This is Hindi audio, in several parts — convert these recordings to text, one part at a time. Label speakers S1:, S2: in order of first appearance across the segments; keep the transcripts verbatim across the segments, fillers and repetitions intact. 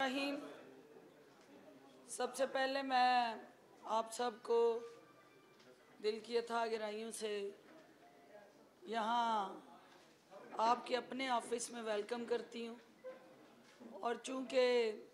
S1: रहीम। सबसे पहले मैं आप सबको दिल की अथाह गहराइयों से यहाँ आपके अपने ऑफिस में वेलकम करती हूँ। और चूँकि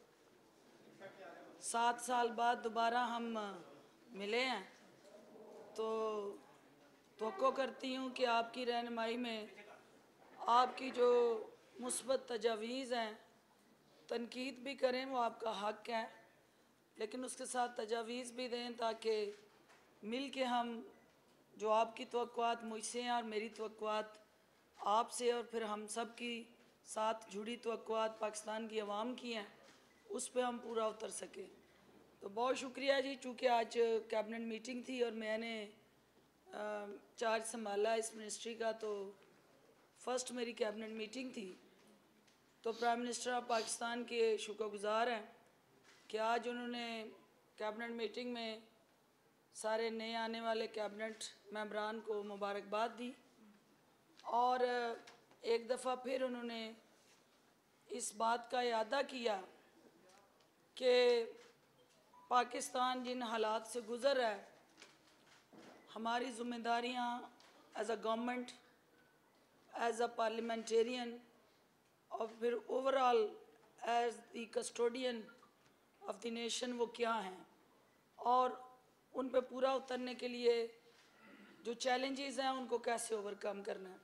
S1: सात साल बाद दोबारा हम मिले हैं तो तवक्को करती हूँ कि आपकी रहनुमाई में आपकी जो मुस्बत तजावीज़ हैं, तनकीद भी करें, वो आपका हक़ है, लेकिन उसके साथ तजावीज़ भी दें ताकि मिल के हम जो आपकी तवक्कुआत मुझसे हैं और मेरी तवक्कुआत आपसे और फिर हम सब की साथ जुड़ी तवक्कुआत पाकिस्तान की आवाम की हैं, उस पर हम पूरा उतर सकें। तो बहुत शुक्रिया जी। चूँकि आज कैबिनेट मीटिंग थी और मैंने चार्ज संभाला इस मिनिस्ट्री का, तो फर्स्ट मेरी कैबिनेट मीटिंग थी, तो प्राइम मिनिस्टर ऑफ पाकिस्तान के शुक्रगुज़ार हैं कि आज उन्होंने कैबिनेट मीटिंग में सारे नए आने वाले कैबिनेट मेंबरान को मुबारकबाद दी और एक दफ़ा फिर उन्होंने इस बात का इरादा किया कि पाकिस्तान जिन हालात से गुज़र रहा है, हमारी ज़िम्मेदारियाँ as a government, as a parliamentarian और फिर overall as the custodian of the nation वो क्या हैं और उन पे पूरा उतरने के लिए जो चैलेंजेस हैं उनको कैसे ओवरकम करना है।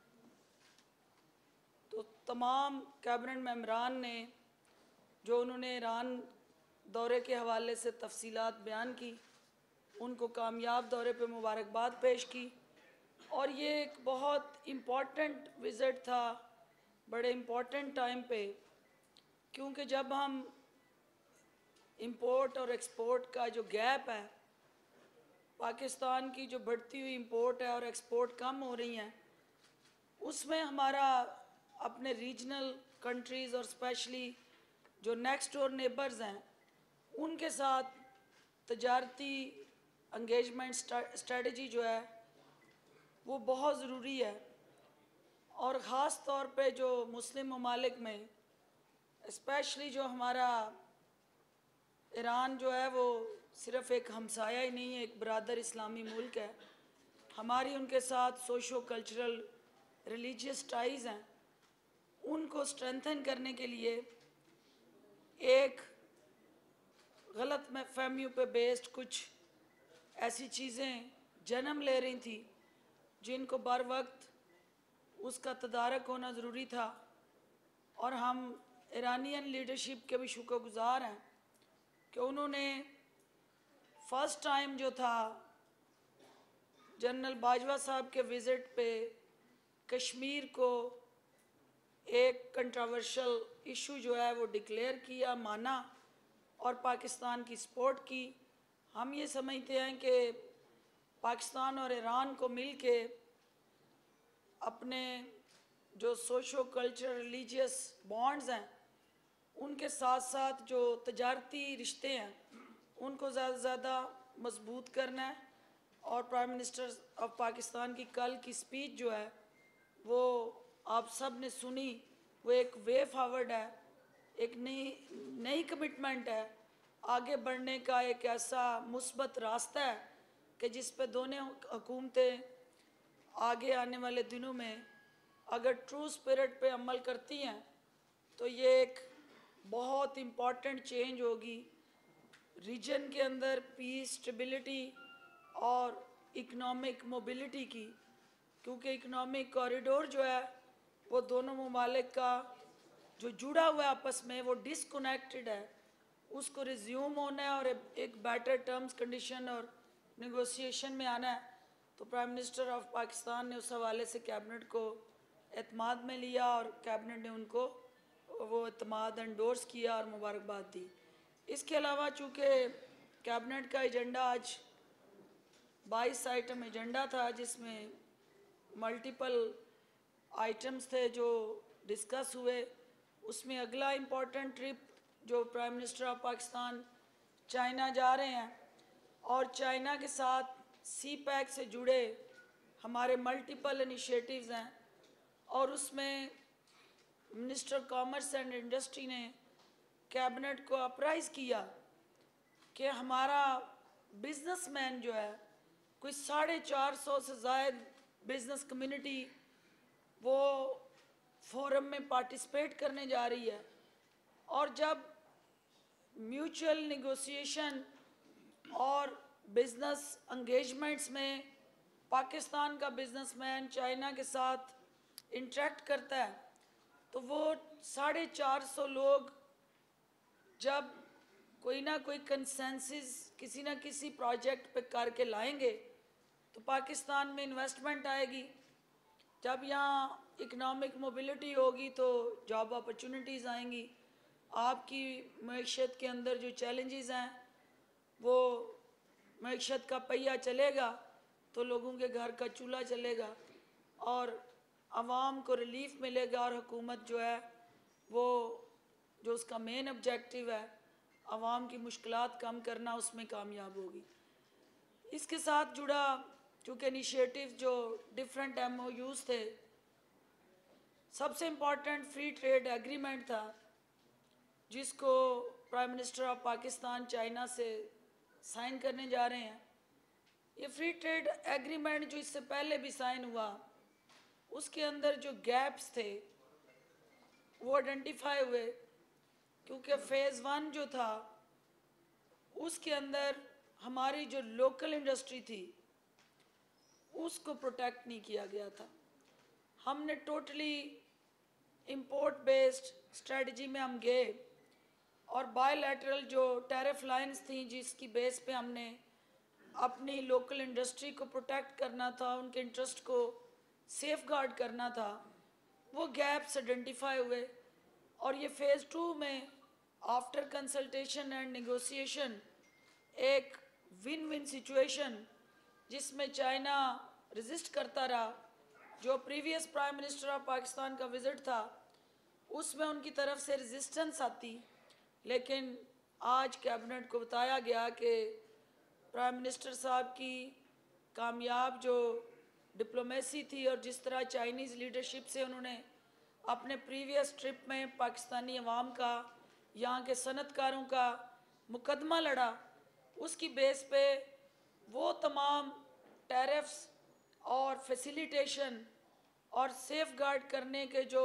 S1: तो तमाम कैबिनेट मेंबरान ने जो उन्होंने ईरान दौरे के हवाले से तफसीलात बयान की, उनको कामयाब दौरे पे मुबारकबाद पेश की। और ये एक बहुत इम्पॉर्टेंट विज़िट था, बड़े इम्पॉर्टेंट टाइम पे, क्योंकि जब हम इंपोर्ट और एक्सपोर्ट का जो गैप है, पाकिस्तान की जो बढ़ती हुई इंपोर्ट है और एक्सपोर्ट कम हो रही हैं, उसमें हमारा अपने रीजनल कंट्रीज़ और स्पेशली जो नेक्स्ट डोर नेबर्स हैं उनके साथ तजारती इंगेजमेंट स्ट्रेटजी जो है वो बहुत ज़रूरी है। और ख़ास तौर पे जो मुस्लिम ममालिक में स्पेशली जो हमारा ईरान जो है वो सिर्फ़ एक हमसाया ही नहीं है, एक बरादर इस्लामी मुल्क है। हमारी उनके साथ सोशो कल्चरल रिलीजियस टाइज़ हैं, उनको स्ट्रेंथन करने के लिए एक गलत फहमियों पे बेस्ड कुछ ऐसी चीज़ें जन्म ले रही थी जिनको बर वक्त उसका तदारक होना ज़रूरी था। और हम ईरानियन लीडरशिप के भी शुक्रगुज़ार हैं कि उन्होंने फ़र्स्ट टाइम जो था जनरल बाजवा साहब के विज़िट पे कश्मीर को एक कंट्रोवर्शियल इशू जो है वो डिक्लेयर किया, माना और पाकिस्तान की सपोर्ट की। हम ये समझते हैं कि पाकिस्तान और ईरान को मिल के अपने जो सोशो कल्चर रिलीजियस बॉन्ड्स हैं उनके साथ साथ जो तजारती रिश्ते हैं उनको ज़्यादा से ज़्यादा मजबूत करना है। और प्राइम मिनिस्टर ऑफ पाकिस्तान की कल की स्पीच जो है वो आप सब ने सुनी, वो एक वे फॉरवर्ड है, एक नई नई कमिटमेंट है, आगे बढ़ने का एक ऐसा मुस्बत रास्ता है कि जिस पे दोनों हुकूमतें आगे आने वाले दिनों में अगर ट्रू स्पिरिट पे अमल करती हैं तो ये एक बहुत इम्पॉर्टेंट चेंज होगी रीजन के अंदर पीस, स्टेबिलिटी और इकनॉमिक मोबिलिटी की। क्योंकि इकनॉमिक कॉरिडोर जो है वो दोनों ममालिक का जो जुड़ा हुआ है आपस में, वो डिसकनेक्टेड है, उसको रिज्यूम होना है और एक बेटर टर्म्स कंडीशन और नेगोशिएशन में आना है। तो प्राइम मिनिस्टर ऑफ पाकिस्तान ने उस हवाले से कैबिनेट को एतमाद में लिया और कैबिनेट ने उनको वो एतमाद एंडोर्स किया और मुबारकबाद दी। इसके अलावा चूँकि कैबिनेट का एजेंडा आज बाईस आइटम एजेंडा था जिसमें मल्टीपल आइटम्स थे जो डिस्कस हुए, उसमें अगला इम्पॉर्टेंट ट्रिप जो prime minister of Pakistan China जा रहे हैं और चाइना के साथ सी पैक से जुड़े हमारे मल्टीपल इनिशिएटिव्स हैं और उसमें मिनिस्टर कॉमर्स एंड इंडस्ट्री ने कैबिनेट को अप्राइज़ किया कि हमारा बिजनेसमैन जो है कोई साढ़े चार सौ से ज़ायद बिजनेस कम्युनिटी वो फोरम में पार्टिसिपेट करने जा रही है। और जब म्यूचुअल नेगोशिएशन और बिजनेस एंगेजमेंट्स में पाकिस्तान का बिजनेसमैन चाइना के साथ इंटरेक्ट करता है तो वो साढ़े चार सौ लोग जब कोई ना कोई कंसेंसस किसी ना किसी प्रोजेक्ट पे करके लाएंगे तो पाकिस्तान में इन्वेस्टमेंट आएगी। जब यहाँ इकनॉमिक मोबिलिटी होगी तो जॉब अपॉर्चुनिटीज़ आएंगी। आपकी मईशत के अंदर जो चैलेंजेस हैं वो मईशत का पहिया चलेगा तो लोगों के घर का चूल्हा चलेगा और आवाम को रिलीफ मिलेगा और हुकूमत जो है वो जो उसका मेन ऑब्जेक्टिव है आवाम की मुश्किलात कम करना उसमें कामयाब होगी। इसके साथ जुड़ा चूँकि इनिशिएटिव जो डिफरेंट एम ओ यूज़ थे, सबसे इम्पॉर्टेंट फ्री ट्रेड एग्रीमेंट था जिसको prime minister of Pakistan China से साइन करने जा रहे हैं। ये फ्री ट्रेड एग्रीमेंट जो इससे पहले भी साइन हुआ उसके अंदर जो गैप्स थे वो आइडेंटिफाई हुए, क्योंकि फेज़ वन जो था उसके अंदर हमारी जो लोकल इंडस्ट्री थी उसको प्रोटेक्ट नहीं किया गया था। हमने टोटली इंपोर्ट बेस्ड स्ट्रेटजी में हम गए और बायलैटरल जो टैरिफ लाइंस थी जिसकी बेस पे हमने अपनी लोकल इंडस्ट्री को प्रोटेक्ट करना था, उनके इंटरेस्ट को सेफ गार्ड करना था, वो गैप्स आइडेंटिफाई हुए। और ये फ़ेज़ टू में आफ्टर कंसल्टेशन एंड नेगोशिएशन एक विन विन सिचुएशन जिसमें चाइना रेजिस्ट करता रहा, जो previous prime minister of Pakistan का विज़िट था उसमें उनकी तरफ से रेजिस्टेंस आती, लेकिन आज कैबिनेट को बताया गया कि प्राइम मिनिस्टर साहब की कामयाब जो डिप्लोमेसी थी और जिस तरह चाइनीज़ लीडरशिप से उन्होंने अपने प्रीवियस ट्रिप में पाकिस्तानी अवाम का, यहाँ के सनतकारों का मुकदमा लड़ा, उसकी बेस पे वो तमाम टैरिफ्स और फैसिलिटेशन और सेफ गार्ड करने के जो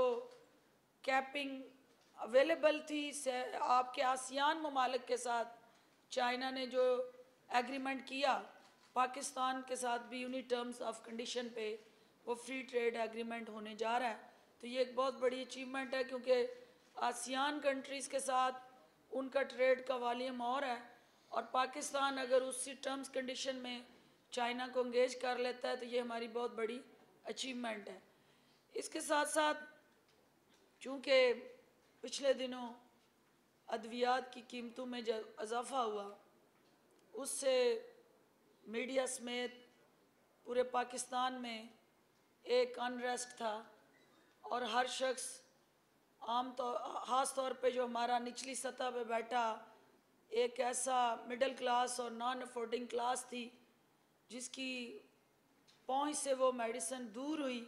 S1: कैपिंग अवेलेबल थी से आपके आसियान ममालिक के साथ चाइना ने जो एग्रीमेंट किया पाकिस्तान के साथ भी उन्हीं टर्म्स ऑफ कंडीशन पे वो फ्री ट्रेड एग्रीमेंट होने जा रहा है। तो ये एक बहुत बड़ी अचीवमेंट है क्योंकि आसियान कंट्रीज़ के साथ उनका ट्रेड का वॉल्यूम और है और पाकिस्तान अगर उसी टर्म्स कंडीशन में चाइना को इंगेज कर लेता है तो ये हमारी बहुत बड़ी अचीवमेंट है। इसके साथ साथ चूँकि पिछले दिनों अद्वियात की कीमतों में जो इजाफ़ा हुआ उससे मीडिया समेत पूरे पाकिस्तान में एक अनरेस्ट था और हर शख्स आम तौर ख़ास तौर पे जो हमारा निचली सतह पे बैठा एक ऐसा मिडिल क्लास और नॉन अफोर्डिंग क्लास थी जिसकी पहुंच से वो मेडिसिन दूर हुई,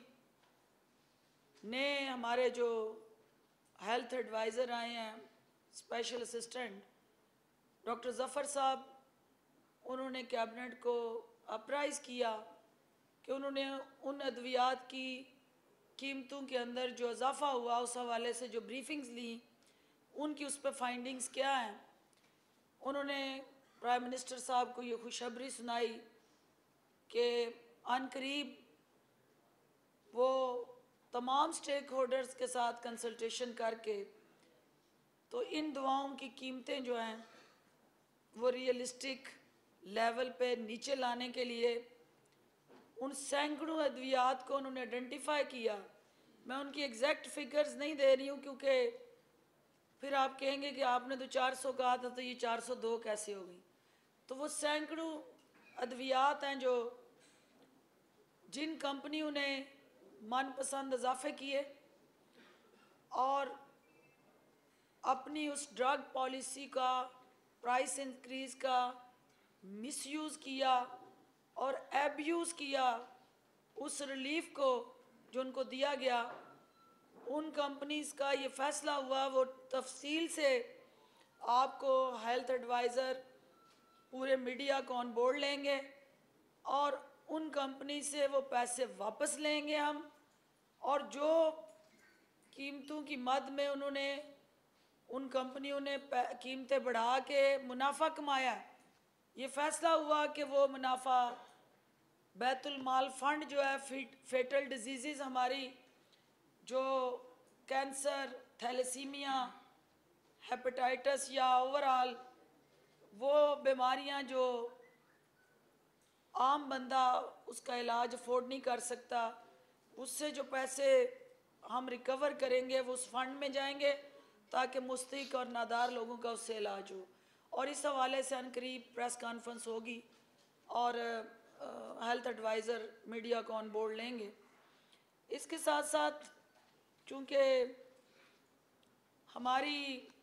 S1: ने हमारे जो हेल्थ एडवाइज़र आए हैं स्पेशल असिस्टेंट डॉक्टर ज़फ़र साहब, उन्होंने कैबिनेट को अप्राइज़ किया कि उन्होंने उन अद्वियात की कीमतों के अंदर जो इजाफ़ा हुआ उस हवाले से जो ब्रीफिंग्स ली उनकी उस पर फाइंडिंग्स क्या हैं। उन्होंने प्राइम मिनिस्टर साहब को ये खुशखबरी सुनाई कि अनकरीब वो तमाम स्टेक होल्डर्स के साथ कंसल्टेशन करके तो इन दवाओं की कीमतें जो हैं वो रियलिस्टिक लेवल पे नीचे लाने के लिए उन सैकड़ों अद्वियात को उन्होंने आइडेंटिफाई किया। मैं उनकी एग्जैक्ट फिगर्स नहीं दे रही हूँ क्योंकि फिर आप कहेंगे कि आपने तो चार सौ कहा था तो ये चार सौ दो कैसे हो गई। तो वो सैकड़ों अद्वियात हैं जो जिन कंपनियों ने मनपसंद इजाफे किए और अपनी उस ड्रग पॉलिसी का प्राइस इंक्रीज़ का मिसयूज़ किया और एब्यूज़ किया उस रिलीफ को जो उनको दिया गया। उन कंपनीज़ का ये फ़ैसला हुआ वो तफसील से आपको हेल्थ एडवाइज़र पूरे मीडिया को ऑन बोर्ड लेंगे और उन कंपनी से वो पैसे वापस लेंगे हम, और जो कीमतों की मद में उन्होंने उन कंपनियों ने कीमतें बढ़ा के मुनाफा कमाया, ये फैसला हुआ कि वो मुनाफा बैतुल माल फंड जो है फेटल डिजीज़ हमारी जो कैंसर, थैलेसीमिया, हेपेटाइटिस या ओवरऑल वो बीमारियां जो आम बंदा उसका इलाज अफोर्ड नहीं कर सकता, उससे जो पैसे हम रिकवर करेंगे वो उस फंड में जाएंगे ताकि मुस्तहिक और नादार लोगों का उससे इलाज हो। और इस हवाले से अनकरीब प्रेस कॉन्फ्रेंस होगी और हेल्थ एडवाइज़र मीडिया को ऑन बोर्ड लेंगे। इसके साथ साथ चूँकि हमारी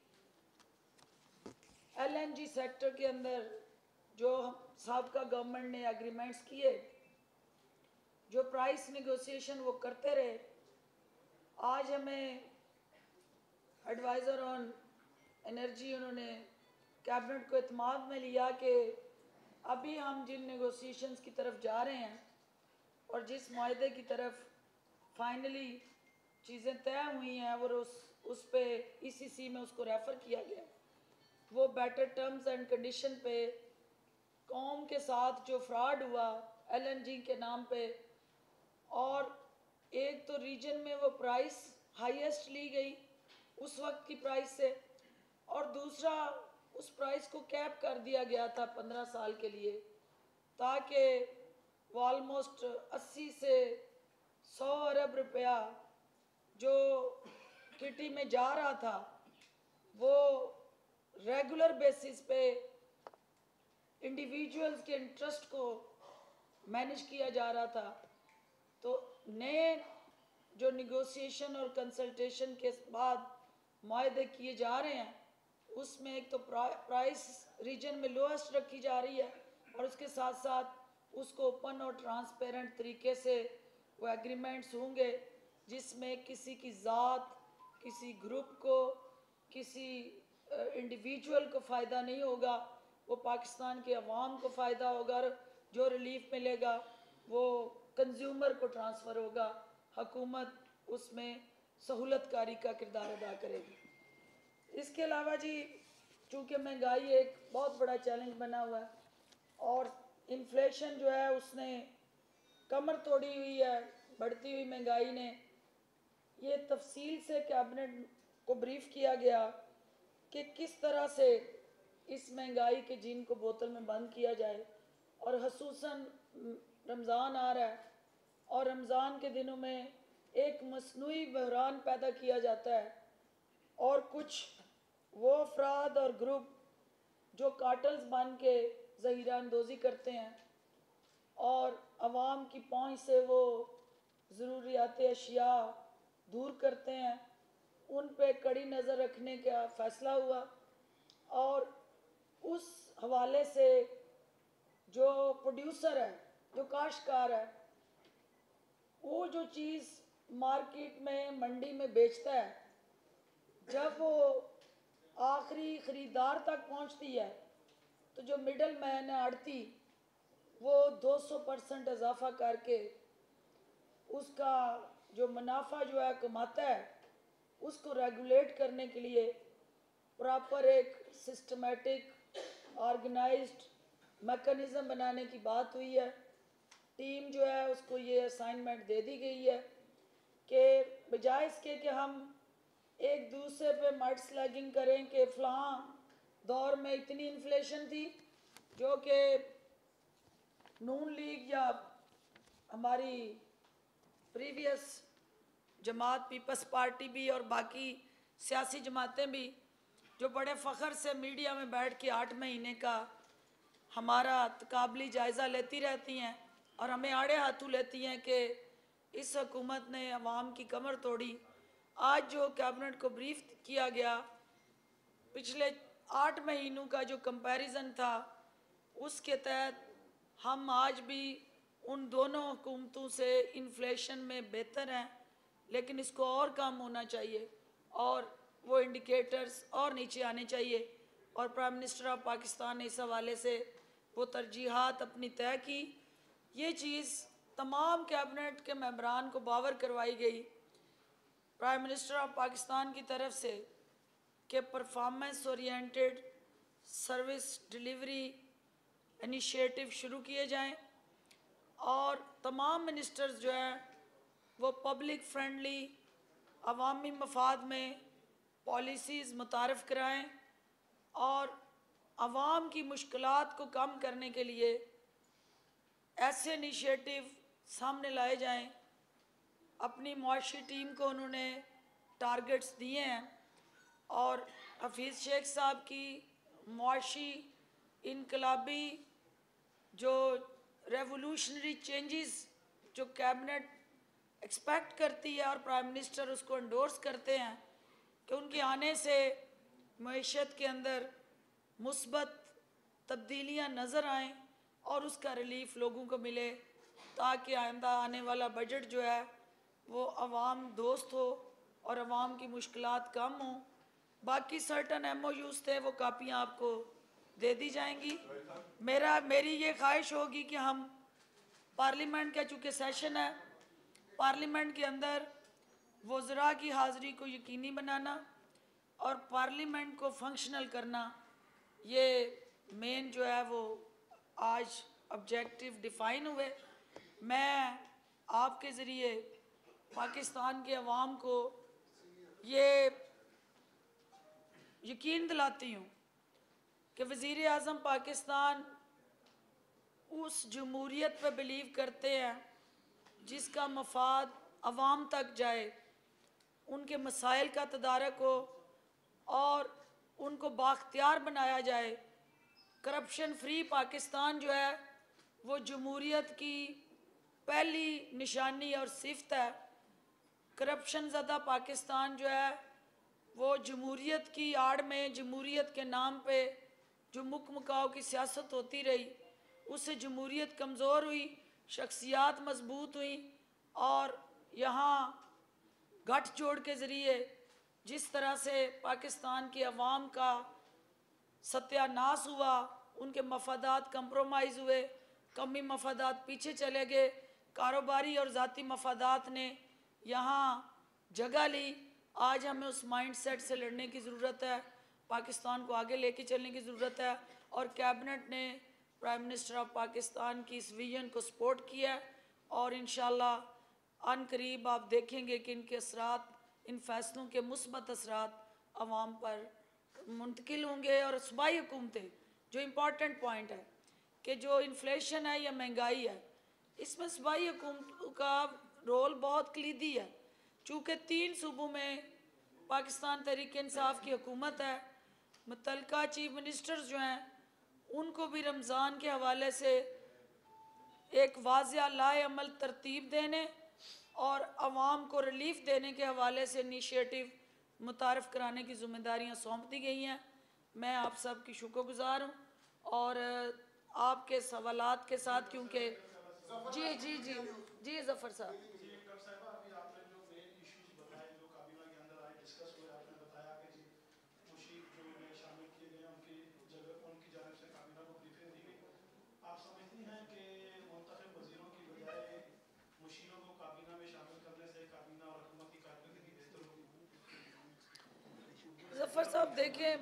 S1: एल एन जी सेक्टर के अंदर जो साबका गवर्नमेंट ने एग्रीमेंट्स किए, जो प्राइस नेगोशिएशन वो करते रहे, आज हमें एडवाइज़र ऑन एनर्जी उन्होंने कैबिनेट को इत्माद में लिया कि अभी हम जिन नेगोशिएशंस की तरफ जा रहे हैं और जिस माहदे की तरफ फाइनली चीज़ें तय हुई हैं और उस उस पे ई सी सी में उसको रेफ़र किया गया, वो बेटर टर्म्स एंड कंडीशन पे कौम के साथ जो फ्रॉड हुआ एल एन जी के नाम पे, और एक तो रीजन में वो प्राइस हाईएस्ट ली गई उस वक्त की प्राइस से, और दूसरा उस प्राइस को कैप कर दिया गया था पंद्रह साल के लिए, ताकि वो ऑलमोस्ट अस्सी से सौ अरब रुपया जो किटी में जा रहा था वो रेगुलर बेसिस पे इंडिविजुअल्स के इंटरेस्ट को मैनेज किया जा रहा था। तो नए जो निगोशिएशन और कंसल्टेशन के बाद माहदे किए जा रहे हैं उसमें एक तो प्राइस रीजन में लोएस्ट रखी जा रही है और उसके साथ साथ उसको ओपन और ट्रांसपेरेंट तरीके से वो एग्रीमेंट्स होंगे जिसमें किसी की ज़ात, किसी ग्रुप को, किसी इंडिविजुअल को फ़ायदा नहीं होगा, वो पाकिस्तान के अवाम को फ़ायदा होगा और जो रिलीफ मिलेगा वो कंज्यूमर को ट्रांसफ़र होगा, हुकूमत उसमें सहूलतकारी का किरदार अदा करेगी। इसके अलावा जी चूँकि महंगाई एक बहुत बड़ा चैलेंज बना हुआ है और इन्फ्लेशन जो है उसने कमर तोड़ी हुई है, बढ़ती हुई महंगाई ने, ये तफसील से कैबिनेट को ब्रीफ किया गया कि किस तरह से इस महंगाई के जिन को बोतल में बंद किया जाए। और खसूसन रमज़ान आ रहा है और रमज़ान के दिनों में एक मसनूई बहरान पैदा किया जाता है और कुछ वो अफराद और ग्रुप जो कार्टल्स बन के ज़हीरा अंदोज़ी करते हैं और आवाम की पहुंच से वो ज़रूरियात अशिया दूर करते हैं, उन पे कड़ी नज़र रखने का फ़ैसला हुआ। और उस हवाले से जो प्रोड्यूसर है, जो काश्तकार है, वो जो चीज़ मार्केट में मंडी में बेचता है, जब वो आखिरी ख़रीदार तक पहुंचती है तो जो मिडल मैन है आड़ती, वो दो सौ परसेंट इजाफा करके उसका जो मुनाफा जो है कमाता है, उसको रेगुलेट करने के लिए प्रॉपर एक सिस्टमेटिक ऑर्गेनाइज्ड मैकेनिज़्म बनाने की बात हुई है। टीम जो है उसको ये असाइनमेंट दे दी गई है कि बजाय इसके कि हम एक दूसरे पे मड स्लैगिंग करें कि फ़लाँ दौर में इतनी इन्फ्लेशन थी, जो कि नून लीग या हमारी प्रीवियस जमात पीपल्स पार्टी भी और बाकी सियासी जमातें भी जो बड़े फ़ख्र से मीडिया में बैठ के आठ महीने का हमारा तकाबली जायज़ा लेती रहती हैं और हमें आड़े हाथों लेती हैं कि इस हुकूमत ने अवाम की कमर तोड़ी। आज जो कैबिनेट को ब्रीफ किया गया, पिछले आठ महीनों का जो कंपैरिजन था, उसके तहत हम आज भी उन दोनों हुकूमतों से इन्फ्लेशन में बेहतर हैं, लेकिन इसको और कम होना चाहिए और वो इंडिकेटर्स और नीचे आने चाहिए। और प्राइम मिनिस्टर ऑफ पाकिस्तान ने इस हवाले से वो तरजीहात अपनी तय की। ये चीज़ तमाम कैबिनेट के मेंबरान को बावर करवाई गई प्राइम मिनिस्टर ऑफ पाकिस्तान की तरफ से कि performance oriented service delivery initiative शुरू किए जाएं और तमाम मिनिस्टर्स जो हैं वो पब्लिक फ्रेंडली अवामी मफाद में पॉलिसीज़ मुतारफ़ कराएं और आवाम की मुश्किलात को कम करने के लिए ऐसे इनिशिएटिव सामने लाए जाएं। अपनी मुआशी टीम को उन्होंने टारगेट्स दिए हैं और हफीज़ शेख साहब की मुआशी इनकलाबी जो रेवोल्यूशनरी चेंजेस जो कैबिनेट एक्सपेक्ट करती है और प्राइम मिनिस्टर उसको एंडोर्स करते हैं कि उनके आने से मईशत के अंदर मुस्बत तब्दीलियां नज़र आएँ और उसका रिलीफ लोगों को मिले ताकि आइंदा आने वाला बजट जो है वो अवाम दोस्त हो और अवाम की मुश्किलात कम हों। बाकी सर्टन एम ओ यूज़ थे वो कापियाँ आपको दे दी जाएंगी। मेरा मेरी ये ख्वाहिश होगी कि हम पार्लियामेंट का चूँकि सेशन है, पार्लियामेंट के अंदर वज़रा की हाज़िरी को यकीनी बनाना और पार्लियामेंट को फंक्शनल करना, ये मेन जो है वो आज ऑब्जेक्टिव डिफ़ाइन हुए। मैं आपके ज़रिए पाकिस्तान के अवाम को ये यकीन दिलाती हूँ कि वज़ीर आज़म पाकिस्तान उस जमहूरियत पर बिलीव करते हैं जिसका मफाद अवाम तक जाए, उनके मसाइल का तदारक हो और उनको बाख्तियार बनाया जाए। करप्शन फ्री पाकिस्तान जो है वो जमहूरियत की पहली निशानी और सिफ्त है। करप्शन ज़दा पाकिस्तान जो है वो जमहूरियत की आड़ में जमहूरियत के नाम पे जो मुक मुकाव की सियासत होती रही उससे जमहूरियत कमज़ोर हुई, शख्सियात मजबूत हुई और यहाँ गठ जोड़ के ज़रिए जिस तरह से पाकिस्तान के अवाम का सत्यानाश हुआ, उनके मफादात कंप्रोमाइज़ हुए, कमी मफादात पीछे चले गए, कारोबारी और ज़ाती मफादात ने यहाँ जगह ली। आज हमें उस माइंड सेट से लड़ने की ज़रूरत है, पाकिस्तान को आगे लेके चलने की ज़रूरत है और कैबिनेट ने प्राइम मिनिस्टर ऑफ पाकिस्तान की इस विजन को सपोर्ट किया और इंशाल्लाह अन करीब आप देखेंगे कि इनके असरात, इन फैसलों के मुस्बत असरात अवाम पर मुंतकिल होंगे। और सूबाई हुकूमतें, जो इम्पॉर्टेंट पॉइंट है कि जो इन्फ्लेशन है या महंगाई है, इसमें सूबाई हुकूमत का रोल बहुत कलीदी है। चूँकि तीन सूबों में पाकिस्तान तहरीक इंसाफ की हुकूमत है, मुतल्लिका चीफ मिनिस्टर्स जो हैं उनको भी रमज़ान के हवाले से एक वाज़िया लाए अमल तरतीब देने और आवाम को रिलीफ देने के हवाले से इनिशिएटिव मुतारफ़ कराने की ज़िम्मेदारियाँ सौंप दी गई हैं। मैं आप सब की शुक्रगुज़ार हूँ और आपके सवालात के साथ, क्योंकि जी जी जी जी ज़फ़र साहब ज़फ़र साहब देखें,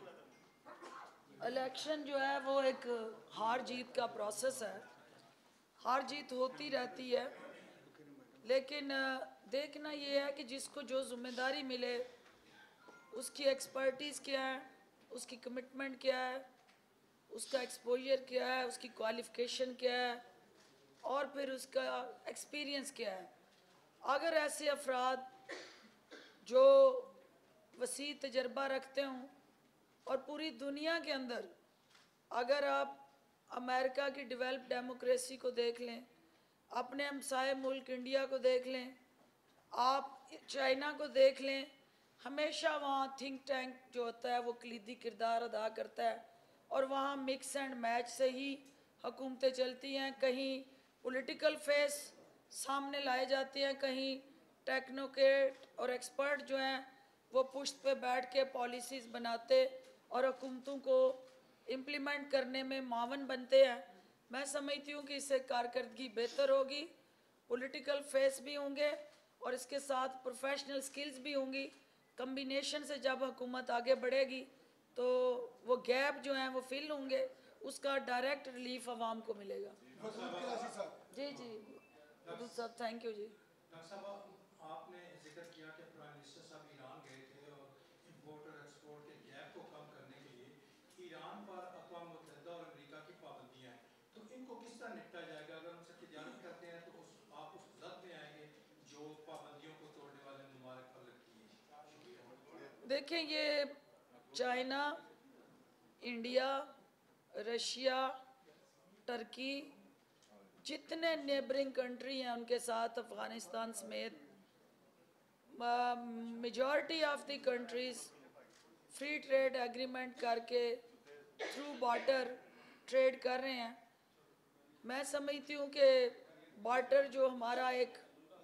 S1: इलेक्शन जो है वो एक हार जीत का प्रोसेस है, हार जीत होती रहती है, लेकिन देखना ये है कि जिसको जो ज़िम्मेदारी मिले उसकी एक्सपर्टीज़ क्या है, उसकी कमिटमेंट क्या है, उसका एक्सपोजर क्या है, उसकी क्वालिफ़िकेशन क्या है और फिर उसका एक्सपीरियंस क्या है। अगर ऐसे अफराद जो वसी तजर्बा रखते हों और पूरी दुनिया के अंदर, अगर आप अमेरिका की डेवलप डेमोक्रेसी को देख लें, अपने हमसाए मुल्क इंडिया को देख लें, आप चाइना को देख लें, हमेशा वहाँ थिंक टैंक जो होता है वो कलीदी किरदार अदा करता है और वहाँ मिक्स एंड मैच से ही हुकूमतें चलती हैं। कहीं पॉलिटिकल फेस सामने लाए जाते हैं, कहीं टेक्नोक्रेट और एक्सपर्ट जो हैं वो पुश्त पे बैठ के पॉलिसीज़ बनाते और हुकूमतों को इम्प्लीमेंट करने में मावन बनते हैं। मैं समझती हूँ कि इससे कारकर्दगी बेहतर होगी, पॉलिटिकल फेस भी होंगे और इसके साथ प्रोफेशनल स्किल्स भी होंगी। कम्बिनेशन से जब हुकूमत आगे बढ़ेगी तो वो गैप जो हैं वो फिल होंगे, उसका डायरेक्ट रिलीफ आवाम को मिलेगा। जी जी अब्दुल साहब, थैंक यू जी।
S2: डॉक्टर साहब, आपने जिक्र किया कि प्राइम मिनिस्टर साहब ईरान गए थे और इम्पोर्ट और एक्सपोर्ट के गैप को कम करने के लिए ईरान पर अक़वाम मुत्तहिदा और अमेरिका की पाबंदियाँ हैं, तो इनको किस तरह निपटा जाएगा? अगर उनसे तिजारत करते हैं तो उस आप उस जद में आएंगे जो पाबंदियों को तोड़ने वाले ममालिक पर लगती है?
S1: देखें, ये चाइना, इंडिया, रशिया, टर्की, जितने नेबरिंग कंट्री हैं उनके साथ अफ़गानिस्तान समेत majority of the countries free trade agreement करके थ्रू बार्टर ट्रेड कर रहे हैं। मैं समझती हूँ कि बार्टर जो हमारा एक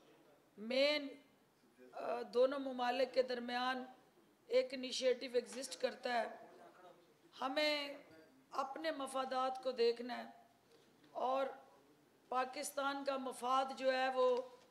S1: मेन दोनों ममालिक के दरमियान एक इनिशिएटिव एग्जिस्ट करता है, हमें अपने मफादात को देखना है और पाकिस्तान का मफाद जो है वो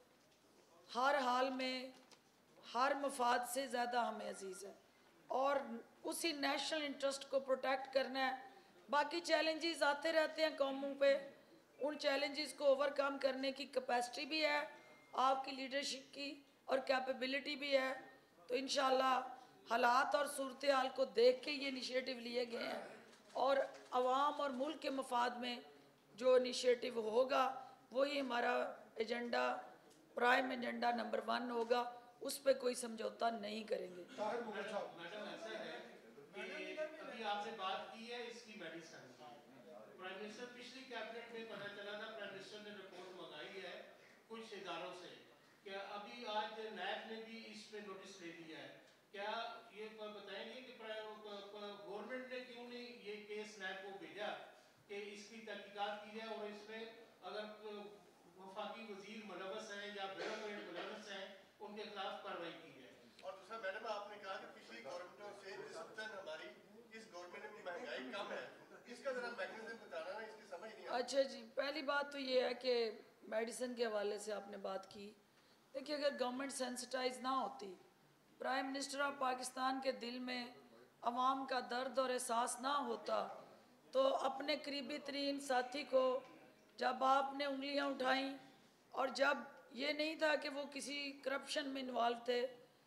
S1: हर हाल में हर मफाद से ज़्यादा हमें अजीज़ है और उसी नेशनल इंटरेस्ट को प्रोटेक्ट करना है। बाकी चैलेंजेस आते रहते हैं कौमों पे, उन चैलेंजेस को ओवरकम करने की कैपेसिटी भी है आपकी लीडरशिप की और कैपेबिलिटी भी है। तो इंशाल्लाह हालात और सूरत हाल को देख के ये इनिशिएटिव लिए गए हैं और अवाम और मुल्क के मफाद में जो इनिशिएटिव होगा वही हमारा agenda, prime agenda number one होगा, उस पर कोई समझौता नहीं करेंगे।
S2: मैडम, ऐसा है कि अभी आपने बात की है इसकी मेडिसिन की, प्राइम मिनिस्टर पिछली कैबिनेट में पता चला था, प्राइम मिनिस्टर ने रिपोर्ट मंगाई है कुछ इदारों से, क्या अभी आज नैब ने भी इस पे नोटिस ले लिया है, क्या ये बताएंगे कि गवर्नमेंट ने क्यों नहीं ये केस नैब को भेजा कि इसकी तहकीकात की जाए और इसमें अगर वफाकी वजीर मुलव्वस हैं या ब्यूरोक्रेट मुलव्वस हैं उनके खिलाफ कार्रवाई की जाए?
S3: और दूसरा मैडम, आपने कहा कि पिछली गवर्नमेंटों से निस्बतन हमारी इस गवर्नमेंट में महंगाई कम है, इसका जरा मैकेनिज्म बताना ना, इसकी समझ नहीं आ।
S1: अच्छा जी, पहली बात तो ये है कि मेडिसिन के हवाले से आपने बात की। देखिए, अगर गवर्नमेंट सेंसिटाइज ना होती, प्राइम मिनिस्टर ऑफ पाकिस्तान के दिल में अवाम का दर्द और एहसास ना होता, तो अपने करीबी तरीन साथी को जब आपने उंगलियां उठाई और जब ये नहीं था कि वो किसी करप्शन में इन्वॉल्व थे,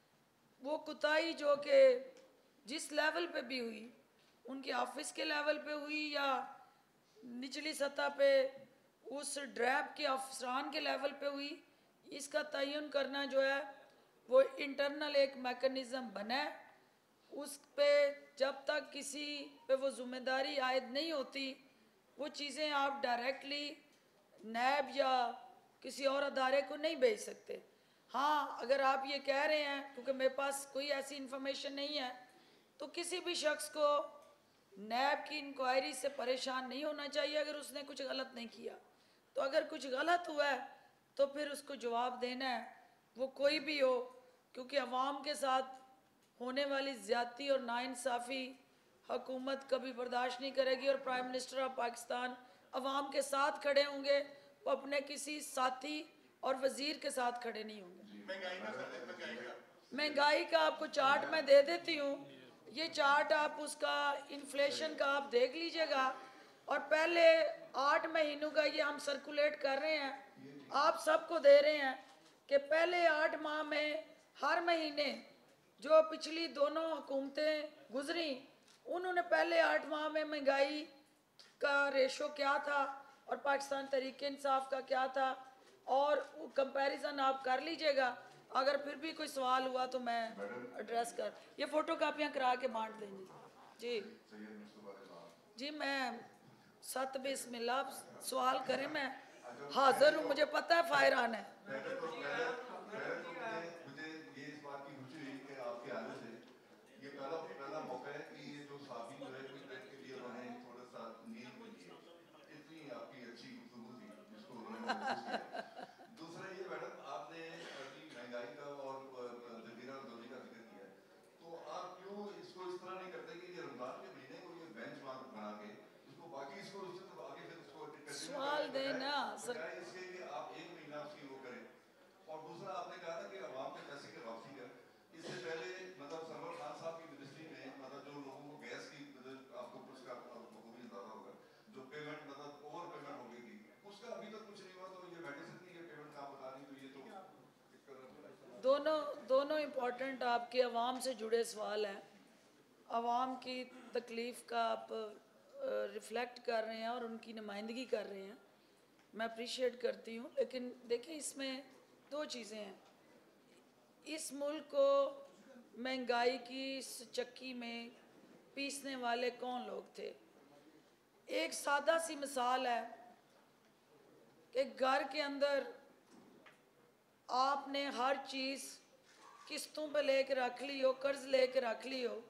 S1: वो कुताही जो कि जिस लेवल पे भी हुई, उनके ऑफिस के लेवल पे हुई या निचली सतह पे उस ड्रैब के अफसरान के लेवल पे हुई, इसका तयन करना जो है वो इंटरनल एक मैकेनिज़्म बना है। उस पे जब तक किसी पे वो ज़िम्मेदारी आयद नहीं होती, वो चीज़ें आप डायरेक्टली नैब या किसी और अदारे को नहीं भेज सकते। हाँ, अगर आप ये कह रहे हैं, क्योंकि मेरे पास कोई ऐसी इन्फॉर्मेशन नहीं है, तो किसी भी शख्स को नैब की इंक्वायरी से परेशान नहीं होना चाहिए अगर उसने कुछ गलत नहीं किया। तो अगर कुछ गलत हुआ है तो फिर उसको जवाब देना है, वो कोई भी हो, क्योंकि अवाम के साथ होने वाली ज़्यादती और नाइंसाफ़ी हुकूमत कभी बर्दाश्त नहीं करेगी और प्राइम मिनिस्टर ऑफ पाकिस्तान अवाम के साथ खड़े होंगे, वो अपने किसी साथी और वज़ीर के साथ खड़े नहीं होंगे। महंगाई का आपको चार्ट मैं दे देती हूँ, ये चार्ट आप उसका इन्फ्लेशन का आप देख लीजिएगा, और पहले आठ महीनों का ये हम सर्कुलेट कर रहे हैं, आप सबको दे रहे हैं कि पहले आठ माह में हर महीने जो पिछली दोनों हुकूमतें गुजरी, उन्होंने पहले आठ माह में महंगाई का रेशो क्या था और पाकिस्तान तहरीक इंसाफ का क्या था, और कंपैरिजन आप कर लीजिएगा। अगर फिर भी कोई सवाल हुआ तो मैं एड्रेस कर, ये फ़ोटो कापियाँ करा के बांट देंगे जी। जी मैं सत बिस्मिल्लाह, सवाल करें, मैं हाजिर हूँ, मुझे पता है फायर ऑन है।
S4: दूसरा ये मैडम, आपने अभी महंगाई का और जजीरा और दोनी का जिक्र किया है, तो आप क्यों इसको इस तरह नहीं करते कि ये रमजान के
S1: दें ना सर।
S4: बजाय इसके कि आप एक महीना उसकी वो करें। और दूसरा आपने कहा था कि अवाम के पैसे की वापसी का, इससे पहले मतलब सरवर खान साहब की मिनिस्ट्री में मतलब जो लोगों को गैस की मतलब आपको उसका बखूबी अंदाजा होगा, जो पेमेंट मतलब ओवर पेमेंट हो गई थी, उसका अभी तक कुछ नहीं हुआ। तो ये मेडिसिन की पेमेंट का आप बता रही, तो ये तो
S1: दोनों दोनों इम्पॉर्टेंट आपके अवाम से जुड़े सवाल हैं। अवाम की तकलीफ़ का आप रिफ़्लेक्ट कर रहे हैं और उनकी नुमाइंदगी कर रहे हैं, मैं अप्रिशिएट करती हूँ। लेकिन देखिए, इसमें दो चीज़ें हैं। इस मुल्क को महंगाई की इस चक्की में पीसने वाले कौन लोग थे? एक सादा सी मिसाल है कि घर के अंदर आपने हर चीज़ किस्तों पे लेके रख ली हो, कर्ज लेके रख ली हो,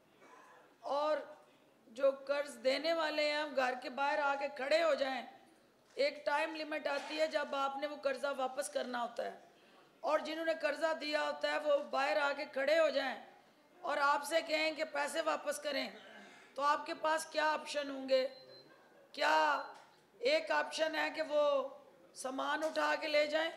S1: और जो कर्ज देने वाले हैं हम घर के बाहर आके खड़े हो जाएं। एक टाइम लिमिट आती है जब आपने वो कर्जा वापस करना होता है, और जिन्होंने कर्जा दिया होता है वो बाहर आके खड़े हो जाएं और आपसे कहें कि पैसे वापस करें, तो आपके पास क्या ऑप्शन होंगे? क्या एक ऑप्शन है कि वो सामान उठा के ले जाएं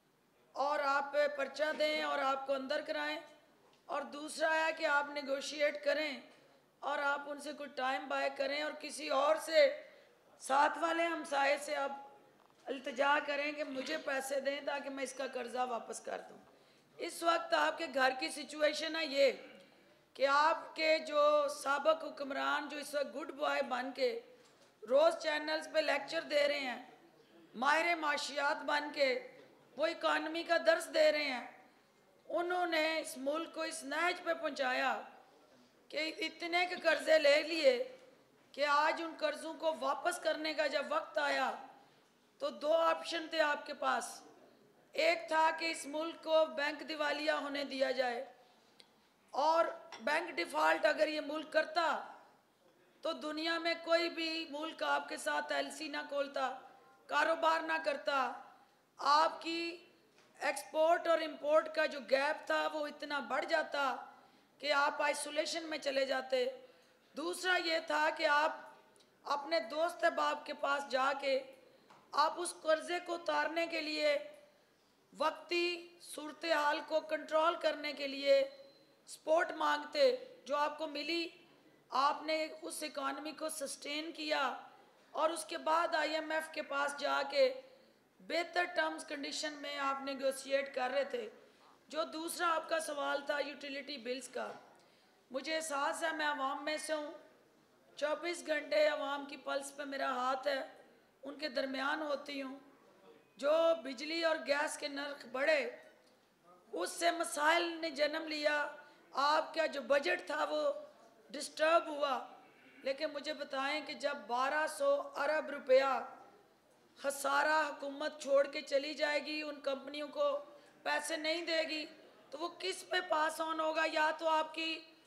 S1: और आप पे पर्चा दें और आपको अंदर कराएं, और दूसरा है कि आप नेगोशिएट करें और आप उनसे कुछ टाइम बाय करें और किसी और से, साथ वाले हमसाये से आप इल्तिजा करें कि मुझे पैसे दें ताकि मैं इसका कर्जा वापस कर दूं। इस वक्त आपके घर की सिचुएशन है ये कि आपके जो साबिक हुक्मरान जो इस वक्त गुड बॉय बन के रोज़ चैनल्स पे लेक्चर दे रहे हैं, माहिर माशियात बन के वो इकानमी का दर्स दे रहे हैं, उन्होंने इस मुल्क को इस नहज पे पहुंचाया कि इतने के कर्जे ले लिए कि आज उन कर्जों को वापस करने का जब वक्त आया तो दो ऑप्शन थे आपके पास। एक था कि इस मुल्क को बैंक दिवालिया होने दिया जाए, और बैंक डिफ़ॉल्ट अगर ये मुल्क करता तो दुनिया में कोई भी मुल्क आपके साथ एलसी ना खोलता, कारोबार ना करता, आपकी एक्सपोर्ट और इंपोर्ट का जो गैप था वो इतना बढ़ जाता कि आप आइसोलेशन में चले जाते। दूसरा ये था कि आप अपने दोस्त अहबाब के पास जाके आप उस कर्ज़े को उतारने के लिए, वक्ती सूरत हाल को कंट्रोल करने के लिए सपोर्ट मांगते, जो आपको मिली। आपने उस इकानमी को सस्टेन किया और उसके बाद आईएमएफ के पास जाके बेहतर टर्म्स कंडीशन में आप नेगोशिएट कर रहे थे। जो दूसरा आपका सवाल था यूटिलिटी बिल्स का, मुझे एहसास है मैं आवाम में से हूँ, चौबीस घंटे आवाम की पल्स पे मेरा हाथ है, उनके दरमियान होती हूँ। जो बिजली और गैस के नर्ख बढ़े उससे मसाइल ने जन्म लिया, आपका जो बजट था वो डिस्टर्ब हुआ। लेकिन मुझे बताएं कि जब बारह सौ अरब रुपया खसारा हुकूमत छोड़ के चली जाएगी, उन कंपनियों को पैसे नहीं देगी, तो वो किस पे पास ऑन होगा? या तो आपकी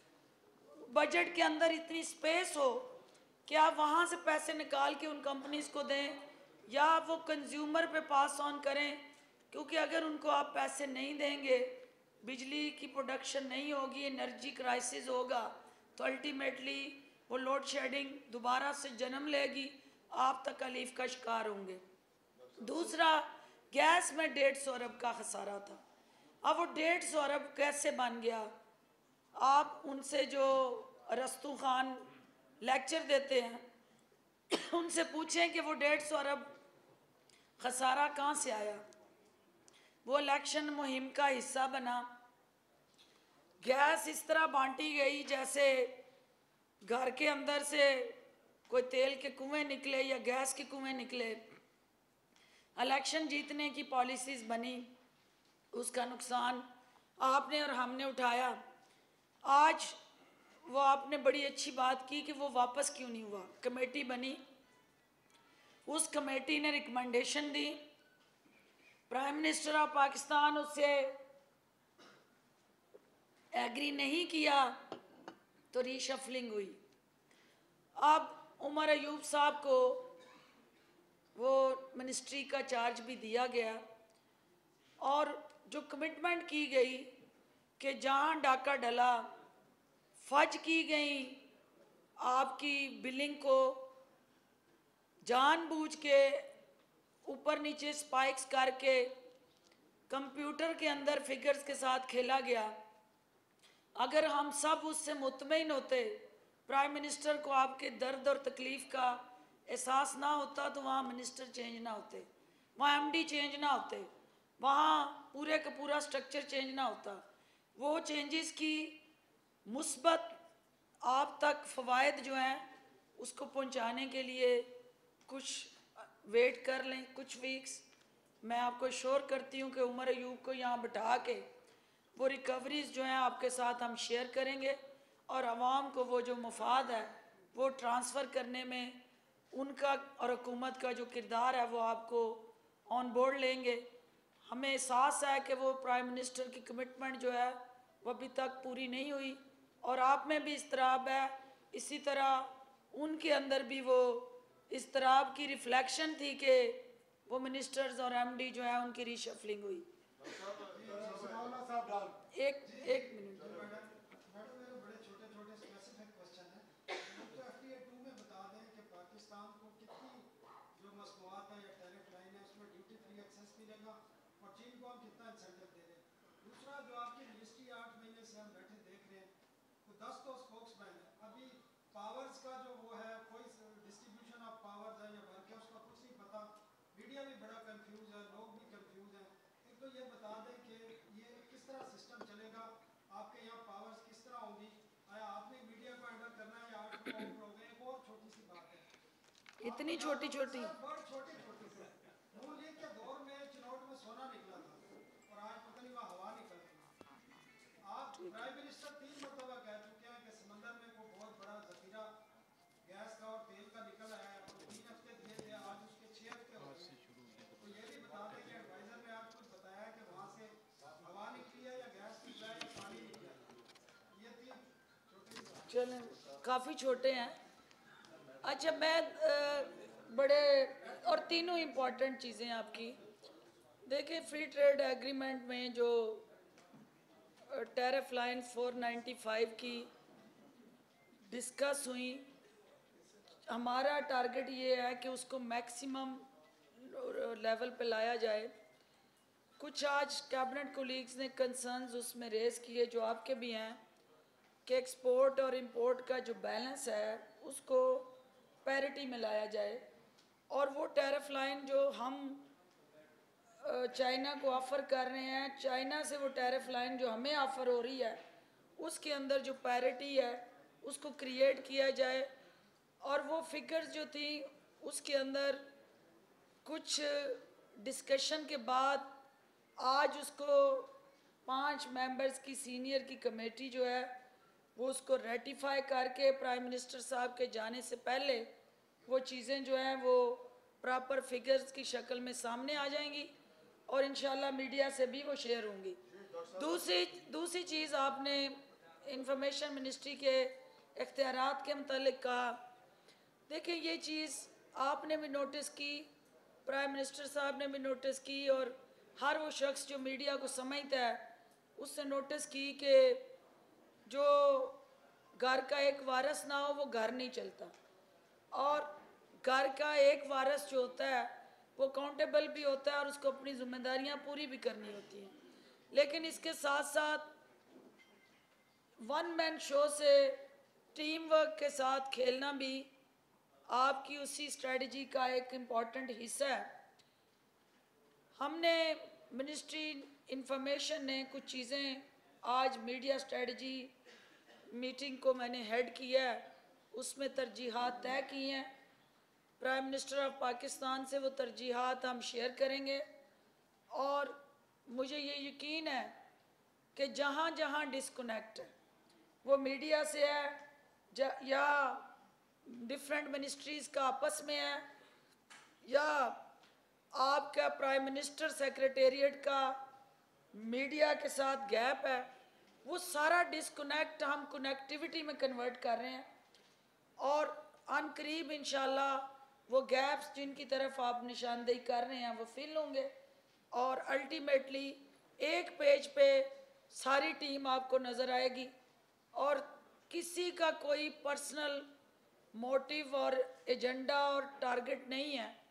S1: बजट के अंदर इतनी स्पेस हो कि आप वहाँ से पैसे निकाल के उन कंपनीज को दें, या वो कंज्यूमर पे पास ऑन करें, क्योंकि अगर उनको आप पैसे नहीं देंगे, बिजली की प्रोडक्शन नहीं होगी, एनर्जी क्राइसिस होगा, तो अल्टीमेटली वो लोड शेडिंग दोबारा से जन्म लेगी, आप तकलीफ का शिकार होंगे। दूसरा, गैस में डेढ़ सौ अरब का खसारा था। अब वो डेढ़ सौ अरब कैसे बन गया? आप उनसे जो रस्तू खान लेक्चर देते हैं उनसे पूछें कि वो डेढ़ सौ अरब खसारा कहाँ से आया। वो इलेक्शन मुहिम का हिस्सा बना। गैस इस तरह बांटी गई जैसे घर के अंदर से कोई तेल के कुएं निकले या गैस के कुएं निकले। इलेक्शन जीतने की पॉलिसीज़ बनी, उसका नुकसान आपने और हमने उठाया। आज वो आपने बड़ी अच्छी बात की कि वो वापस क्यों नहीं हुआ। कमेटी बनी, उस कमेटी ने रिकमेंडेशन दी, प्राइम मिनिस्टर ऑफ पाकिस्तान उससे एग्री नहीं किया, तो रीशफलिंग हुई। अब उमर अयूब साहब को वो मिनिस्ट्री का चार्ज भी दिया गया, और जो कमिटमेंट की गई कि जहाँ डाका डला, फज की गई आपकी बिलिंग को जानबूझ के ऊपर नीचे स्पाइक्स करके कंप्यूटर के अंदर फिगर्स के साथ खेला गया। अगर हम सब उससे मुतमईन होते, प्राइम मिनिस्टर को आपके दर्द और तकलीफ़ का एहसास ना होता, तो वहाँ मिनिस्टर चेंज ना होते, वहाँ एमडी चेंज ना होते, वहाँ पूरे का पूरा स्ट्रक्चर चेंज ना होता। वो चेंजेस की मुस्बत आप तक फ़वाइद जो हैं उसको पहुँचाने के लिए कुछ वेट कर लें, कुछ वीक्स। मैं आपको श्योर करती हूँ कि उमर अयूब को यहाँ बिठा के वो रिकवरीज जो हैं आपके साथ हम शेयर करेंगे और आवाम को वो जो मुफाद है वो ट्रांसफ़र करने में उनका और हुकूमत का जो किरदार है वो आपको ऑन बोर्ड लेंगे। हमें एहसास है कि वो प्राइम मिनिस्टर की कमिटमेंट जो है वो अभी तक पूरी नहीं हुई और आप में भी इस्तराब है, इसी तरह उनके अंदर भी वो इस्तराब की रिफ्लेक्शन थी कि वो मिनिस्टर्स और एमडी जो है उनकी रीशफलिंग हुई। एक एक मिनट
S5: मैडम, मेरे बड़े छोटे छोटे स्पेसिफिक क्वेश्चन हैं। तो एफटीए टू में बता दें कि पाकिस्तान को कितनी जो मसनूआत है या टैरिफ लाइन है उसमें ड्यूटी फ्री एक्सेस मिलेगा और चीन को हम कितना इंसेंटिव दे रहे हैं। दूसरा, जो आपकी मिनिस्ट्री आठ महीने से हम बैठे देख रहे हैं, तो दस तो स्पोक्समैन है, अभी पावर्स का जो वो है कोई डिस्ट्रीब्यूशन ऑफ पावर्स है या वर्क है उसका कुछ नहीं पता। मीडिया भी बड़ा कंफ्यूज है, लोग भी कंफ्यूज हैं। एक तो ये बता दें कि ये किस तरह सिस्टम चलेगा, आपके यहाँ पावर्स किस तरह होंगी, आया आपने मीडिया को हैंडल करना है या आठ लोग हो गए। एक और छोटी सी बात है,
S1: इतनी छोटी छोटी
S5: बहुत छोटी छोटी सी, नून लीग के दौर में चिनौट में सोना निकला था और आज पता नहीं वहाँ हवा निकल रही है। आप प्राइम मिनिस्टर तीन मरतबा कह चुके हैं कि समंदर में कोई बहुत बड़ा जखीरा गैस का और तेल का निकल आया है और तीन हफ्ते दिए थे, आज उसके छः हफ्ते हो गए। तो ये भी बता दें कि एडवाइजर ने आज कुछ बताया कि वहाँ से हवा निकली है या गैस निकला है या पानी निकला है। ये तीन छोटे से
S1: चलें, काफ़ी छोटे हैं। अच्छा, मैं अ, बड़े और तीनों इम्पॉर्टेंट चीज़ें आपकी देखिए। फ्री ट्रेड एग्रीमेंट में जो tariff line four ninety five की डिस्कस हुई, हमारा टारगेट ये है कि उसको मैक्सिमम लेवल पे लाया जाए। कुछ आज कैबिनेट कोलीग्स ने कंसर्न्स उसमें रेज़ किए जो आपके भी हैं कि एक्सपोर्ट और इंपोर्ट का जो बैलेंस है उसको पैरिटी में लाया जाए और वो टैरिफ लाइन जो हम चाइना को ऑफ़र कर रहे हैं, चाइना से वो टैरिफ लाइन जो हमें ऑफ़र हो रही है उसके अंदर जो पैरिटी है उसको क्रिएट किया जाए। और वो फिगर्स जो थी उसके अंदर कुछ डिस्कशन के बाद आज उसको पांच मेंबर्स की सीनियर की कमेटी जो है वो उसको रेटिफाई करके प्राइम मिनिस्टर साहब के जाने से पहले वो चीज़ें जो हैं वो प्रॉपर फिगर्स की शक्ल में सामने आ जाएंगी और इंशाल्लाह मीडिया से भी वो शेयर होंगी। दूसरी दूसरी चीज़ आपने इंफॉर्मेशन मिनिस्ट्री के इख्तियारात के मुतालिक कहा। देखिए, ये चीज़ आपने भी नोटिस की, प्राइम मिनिस्टर साहब ने भी नोटिस की और हर वो शख्स जो मीडिया को समझता है उससे नोटिस की कि जो घर का एक वारिस ना हो वो घर नहीं चलता और घर का एक वारिस जो होता है वो अकाउंटेबल भी होता है और उसको अपनी जिम्मेदारियां पूरी भी करनी होती हैं। लेकिन इसके साथ साथ वन मैन शो से टीम वर्क के साथ खेलना भी आपकी उसी स्ट्रेटजी का एक इम्पॉर्टेंट हिस्सा है। हमने मिनिस्ट्री इंफॉर्मेशन ने कुछ चीज़ें आज मीडिया स्ट्रेटजी मीटिंग को मैंने हेड किया है, उसमें तरजीहात तय की हैं। प्राइम मिनिस्टर ऑफ पाकिस्तान से वो तरजीहात हम शेयर करेंगे और मुझे ये यकीन है कि जहाँ जहाँ डिस्कनेक्ट है वो मीडिया से है या डिफरेंट मिनिस्ट्रीज़ का आपस में है या आपका प्राइम मिनिस्टर सेक्रेटेरिएट का मीडिया के साथ गैप है, वो सारा डिस्कनेक्ट हम कनेक्टिविटी में कन्वर्ट कर रहे हैं और अनकरीब इंशाल्लाह वो गैप्स जिनकी तरफ आप निशानदेही कर रहे हैं वो फिल होंगे और अल्टीमेटली एक पेज पे सारी टीम आपको नज़र आएगी और किसी का कोई पर्सनल मोटिव और एजेंडा और टारगेट नहीं है।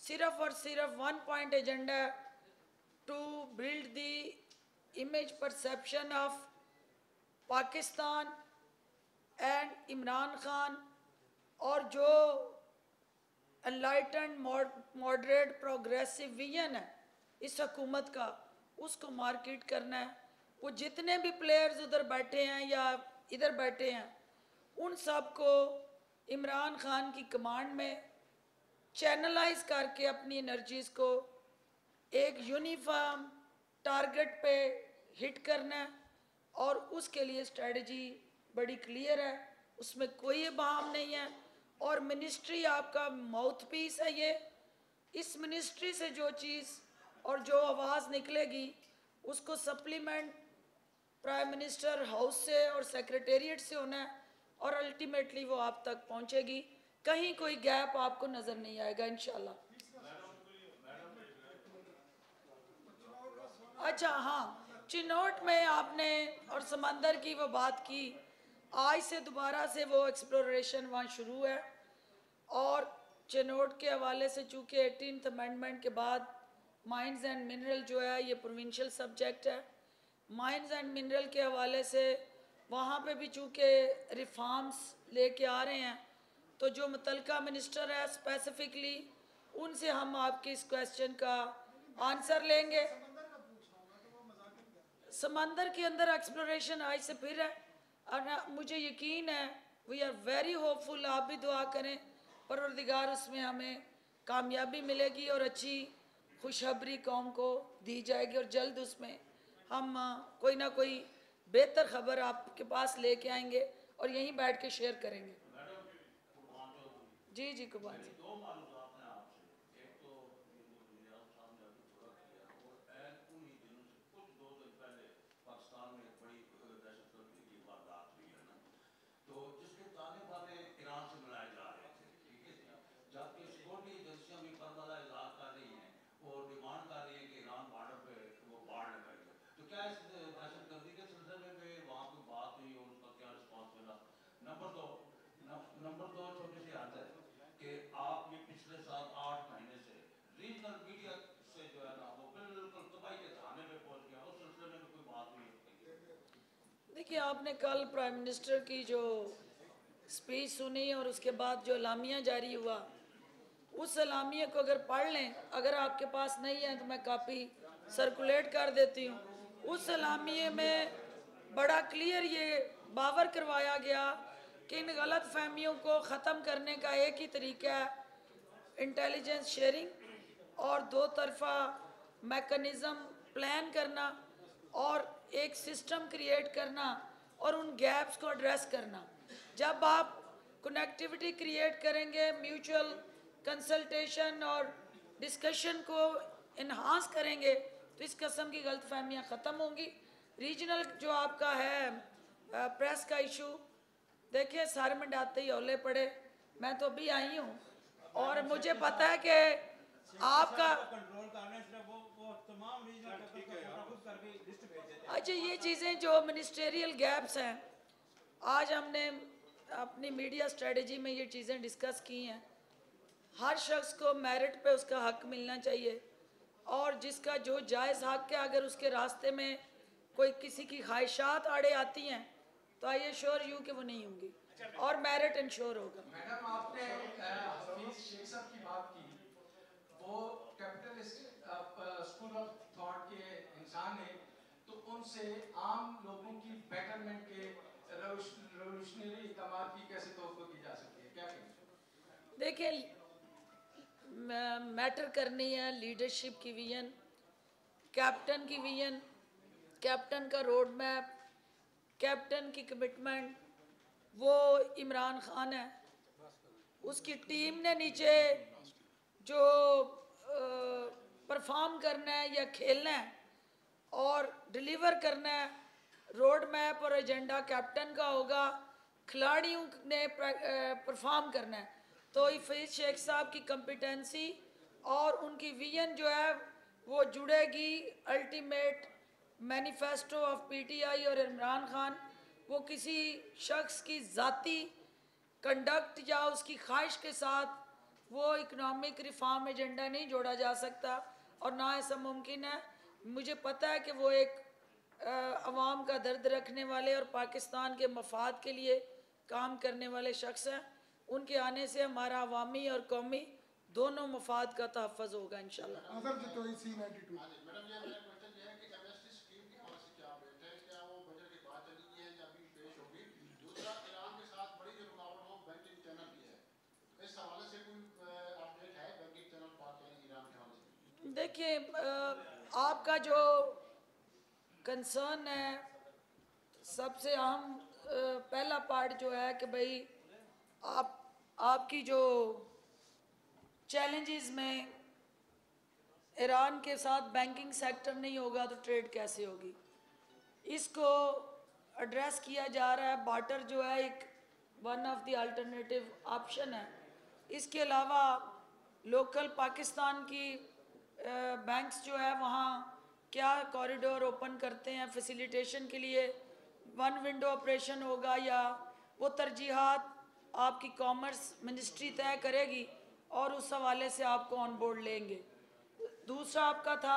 S1: सिर्फ और सिर्फ one point agenda to build the image perception of Pakistan and Imran Khan, और जो एनलाइटेंड मॉडरेट प्रोग्रेसिव विजन है इस हुकूमत का, उसको मार्केट करना है। वो जितने भी प्लेयर्स उधर बैठे हैं या इधर बैठे हैं, उन सब को इमरान खान की कमांड में चैनलाइज करके अपनी एनर्जीज़ को एक यूनिफॉर्म टारगेट पे हिट करना है, और उसके लिए स्ट्रेटजी बड़ी क्लियर है, उसमें कोई इबाहम नहीं है। और मिनिस्ट्री आपका माउथ पीस है। ये इस मिनिस्ट्री से जो चीज़ और जो आवाज़ निकलेगी उसको सप्लीमेंट प्राइम मिनिस्टर हाउस से और सेक्रेटेरिएट से होना है, और अल्टीमेटली वो आप तक पहुंचेगी। कहीं कोई गैप आपको नज़र नहीं आएगा इंशाल्लाह। अच्छा, हाँ, चिनोट में आपने और समंदर की वो बात की, आज से दोबारा से वो एक्सप्लोरेशन वहाँ शुरू है। और चिनोट के हवाले से चूँकि एटीनथ अमेंडमेंट के बाद माइंस एंड मिनरल जो है ये प्रोविंशियल सब्जेक्ट है, माइंस एंड मिनरल के हवाले से वहाँ पे भी चूँकि रिफॉर्म्स लेके आ रहे हैं, तो जो मुतलका मिनिस्टर है स्पेसिफिकली उनसे हम आपके इस क्वेश्चन का आंसर लेंगे। समंदर के अंदर एक्सप्लोरेशन आज से फिर है, और मुझे यकीन है, वी आर वेरी होपफुल, आप भी दुआ करें परवरदिगार उसमें हमें कामयाबी मिलेगी और अच्छी खुशखबरी कौम को दी जाएगी, और जल्द उसमें हम कोई ना कोई बेहतर खबर आपके पास लेके आएंगे और यहीं बैठ के शेयर करेंगे। जी जी कुर्बान जी। देखिए, आपने कल प्राइम मिनिस्टर की जो स्पीच सुनी और उसके बाद जो एलामिया जारी हुआ, उस एलामिया को अगर पढ़ लें, अगर आपके पास नहीं है तो मैं कापी सर्कुलेट कर देती हूँ। उस एलामिया में बड़ा क्लियर ये बावर करवाया गया कि इन गलत फहमियों को ख़त्म करने का एक ही तरीका है इंटेलिजेंस शेयरिंग और दो तरफा मैकेनिज़्म प्लान करना और एक सिस्टम क्रिएट करना और उन गैप्स को एड्रेस करना। जब आप कनेक्टिविटी क्रिएट करेंगे, म्यूचुअल कंसल्टेशन और डिस्कशन को इन्हांस करेंगे, तो इस किस्म की गलत फहमियाँ ख़त्म होंगी। रीजनल जो आपका है प्रेस का इशू, देखिए सारे मंडाते ही ओले पड़े, मैं तो अभी आई हूँ और मुझे पता है कि आपका अच्छा ये चीज़ें जो मिनिस्टेरियल गैप्स हैं, आज हमने अपनी मीडिया स्ट्रेटजी में ये चीज़ें डिस्कस की हैं। हर शख्स को मेरिट पे उसका हक मिलना चाहिए, और जिसका जो जायज़ हक है, अगर उसके रास्ते में कोई किसी की ख्वाहिशात आड़े आती हैं तो आई एश्योर यू कि वो नहीं होंगी और मेरिट इंश्योर होगा।
S6: मैडम, आपने हफीज शेख साहब की बात की, वो कैपिटलिस्ट स्कूल ऑफ थॉट के इंसान हैं, तो उनसे आम लोगों की बेटरमेंट के रेवोल्यूशनरी इक़दामात की कैसे तवक्को की जा सकती है, क्या कहेंगे?
S1: देखिए, मैटर करनी है लीडरशिप की विजन, कैप्टन की विजन, कैप्टन का रोड मैप, कैप्टन की कमिटमेंट, वो इमरान खान है। उसकी टीम ने नीचे जो परफॉर्म करना है या खेलना है और डिलीवर करना है, रोड मैप और एजेंडा कैप्टन का होगा, खिलाड़ियों ने परफॉर्म करना है। तो हफीज शेख साहब की कम्पिटेंसी और उनकी विजन जो है वो जुड़ेगी अल्टीमेट मैनिफेस्टो ऑफ पीटीआई और इमरान खान। वो किसी शख्स की ज़ाती कंडक्ट या उसकी ख्वाहिश के साथ वो इकनॉमिक रिफॉर्म एजेंडा नहीं जोड़ा जा सकता और ना ऐसा मुमकिन है। मुझे पता है कि वो एक अवाम का दर्द रखने वाले और पाकिस्तान के मफाद के लिए काम करने वाले शख्स हैं। उनके आने से हमारा अवामी और कौमी दोनों मफाद का तहफ़्फ़ुज़ होगा इंशाल्लाह। देखिए, आपका जो कंसर्न है, सबसे अहम पहला पार्ट जो है कि भाई आप आपकी जो चैलेंजेस में ईरान के साथ बैंकिंग सेक्टर नहीं होगा तो ट्रेड कैसे होगी, इसको एड्रेस किया जा रहा है। बार्टर जो है एक one of the alternative option है। इसके अलावा लोकल पाकिस्तान की बैंक्स जो है वहाँ क्या कॉरिडोर ओपन करते हैं फैसिलिटेशन के लिए, वन विंडो ऑपरेशन होगा या वो तरजीहात आपकी कॉमर्स मिनिस्ट्री तय करेगी और उस हवाले से आपको ऑन बोर्ड लेंगे। दूसरा आपका था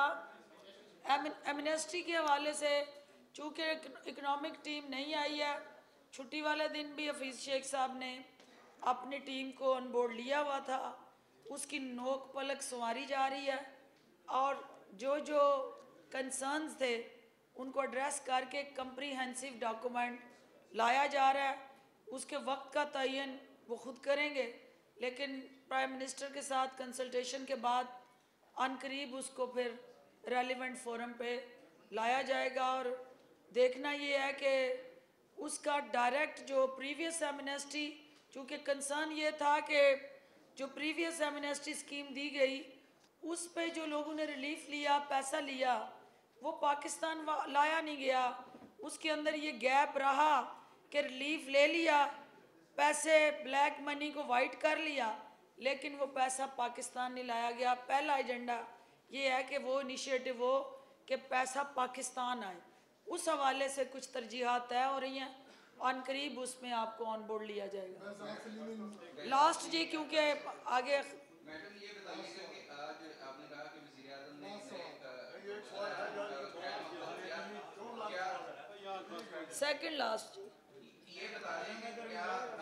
S1: एमनेस्टी के हवाले से, चूँकि इकनॉमिक टीम नहीं आई है, छुट्टी वाले दिन भी हफीज़ शेख साहब ने अपनी टीम को ऑन बोर्ड लिया हुआ था, उसकी नोक पलक संवारी जा रही है और जो जो कंसर्न्स थे उनको एड्रेस करके कंप्रीहेंसिव डॉक्यूमेंट लाया जा रहा है। उसके वक्त का तयन वो खुद करेंगे, लेकिन प्राइम मिनिस्टर के साथ कंसल्टेशन के बाद अनकरीब उसको फिर रेलिवेंट फोरम पे लाया जाएगा। और देखना ये है कि उसका डायरेक्ट जो प्रीवियस एमनेस्टी, चूँकि कंसर्न ये था कि जो प्रीवियस एमनेस्टी स्कीम दी गई उस पे जो लोगों ने रिलीफ लिया, पैसा लिया, वो पाकिस्तान लाया नहीं गया। उसके अंदर ये गैप रहा कि रिलीफ ले लिया, पैसे ब्लैक मनी को वाइट कर लिया, लेकिन वो पैसा पाकिस्तान नहीं लाया गया। पहला एजेंडा ये है कि वो इनिशिएटिव हो कि पैसा पाकिस्तान आए। उस हवाले से कुछ तरजीहात तय हो रही हैं, ऑन करीब उसमें आपको ऑन बोर्ड लिया जाएगा। लास्ट जी, क्योंकि आगे सेकंड लास्ट जी,
S7: ये बता दें कि क्या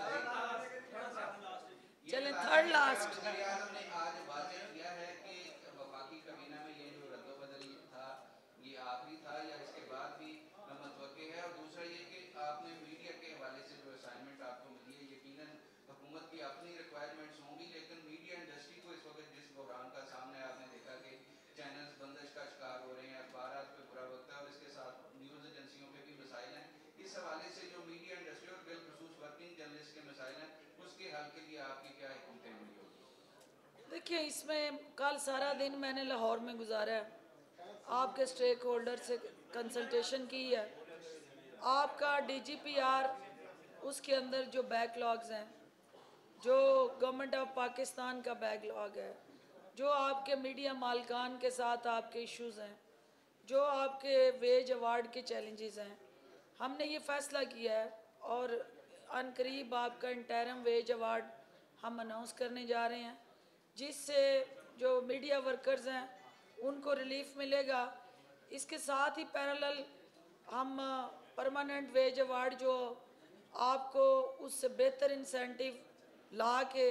S1: चलें थर्ड लास्ट।
S7: ने आज वाजे किया है कि वफाकी काबीना में ये जो रद्दोबदल था ये आखिरी था या इसके बाद भी मुतवक्किल है। और दूसरा ये कि आपने मीडिया के हवाले से जो असाइनमेंट आपको मिली है, यकीनन हुकूमत की अपनी रिक्वायरमेंट्स होंगी, लेकिन मीडिया इंडस्ट्री को इस वक्त जिस बहरान का सामने आपने देखा कि चैनल्स बंदिश का शिकार हो रहे हैं, अखबारात पे बुरा वक्त है और इसके साथ न्यूज़ एजेंसियों पे भी मसाइल हैं। इस हवाले से जो मीडिया इंडस्ट्री और बिलखुसूस वर्किंग जर्नलिस्ट के मसाइल हैं, उसके हल के लिए आपकी क्या हिकमत अमली होगी?
S1: देखिए, इसमें कल सारा दिन मैंने लाहौर में गुजारा है, आपके स्टेक होल्डर से कंसल्टेशन की है। आपका डी जी पी आर, उसके अंदर जो बैकलॉग्स हैं, जो गवर्नमेंट ऑफ पाकिस्तान का बैकलॉग है, जो आपके मीडिया मालकान के साथ आपके इश्यूज़ हैं, जो आपके वेज अवार्ड के चैलेंजेस हैं, हमने ये फ़ैसला किया है और अनकरीब आपका इंटरम वेज अवार्ड हम अनाउंस करने जा रहे हैं, जिससे जो मीडिया वर्कर्स हैं उनको रिलीफ मिलेगा। इसके साथ ही पैरेलल हम परमानेंट वेज अवार्ड जो आपको उससे बेहतर इंसेंटिव ला के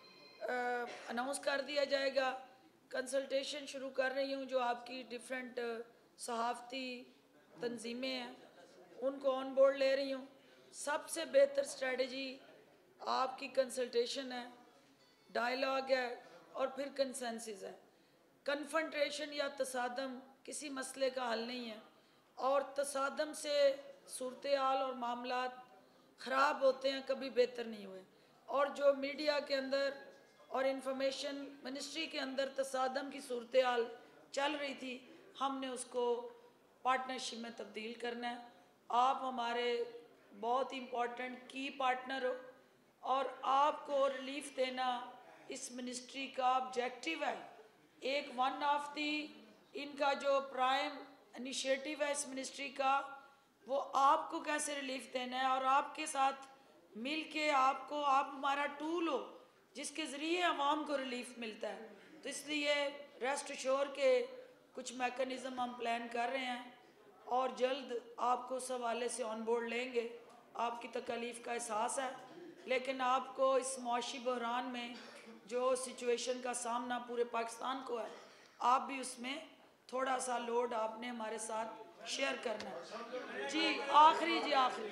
S1: अनाउंस कर दिया जाएगा। कंसल्टेशन शुरू कर रही हूँ, जो आपकी डिफरेंट सहाफ़ती तंजीमें हैं उनको ऑन बोर्ड ले रही हूँ। सबसे बेहतर स्ट्रेटजी आपकी कंसल्टेशन है, डायलॉग है और फिर कंसेंसस है। कन्फ्रंटेशन या तसादम किसी मसले का हल नहीं है और तसादम से सूरत हाल और मामलात ख़राब होते हैं, कभी बेहतर नहीं हुए। और जो मीडिया के अंदर और इंफॉर्मेशन मिनिस्ट्री के अंदर तसादम की सूरत हाल चल रही थी, हमने उसको पार्टनरशिप में तब्दील करना है। आप हमारे बहुत इम्पोर्टेंट की पार्टनर हो और आपको रिलीफ देना इस मिनिस्ट्री का ऑब्जेक्टिव है। एक वन ऑफ दी इनका जो प्राइम इनिशिएटिव है इस मिनिस्ट्री का, वो आपको कैसे रिलीफ देना है और आपके साथ मिल के आपको, आप हमारा टूल हो जिसके ज़रिए आवाम को रिलीफ मिलता है। तो इसलिए रेस्ट श्योर के कुछ मैकेनिज़्म हम प्लान कर रहे हैं और जल्द आपको उस हवाले से ऑन बोर्ड लेंगे। आपकी तकलीफ़ का एहसास है, लेकिन आपको इस मुआशी बहरान में जो सिचुएशन का सामना पूरे पाकिस्तान को है, आप भी उसमें थोड़ा सा लोड आपने हमारे साथ शेयर करना है। जी आखिरी जी आखिरी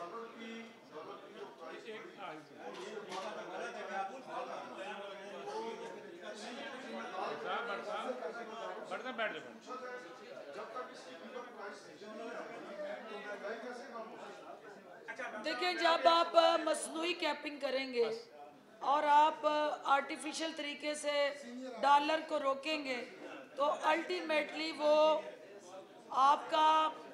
S1: देखिए, जब आप मसनूई कैपिंग करेंगे और आप आर्टिफिशियल तरीके से डॉलर को रोकेंगे तो अल्टीमेटली वो आपका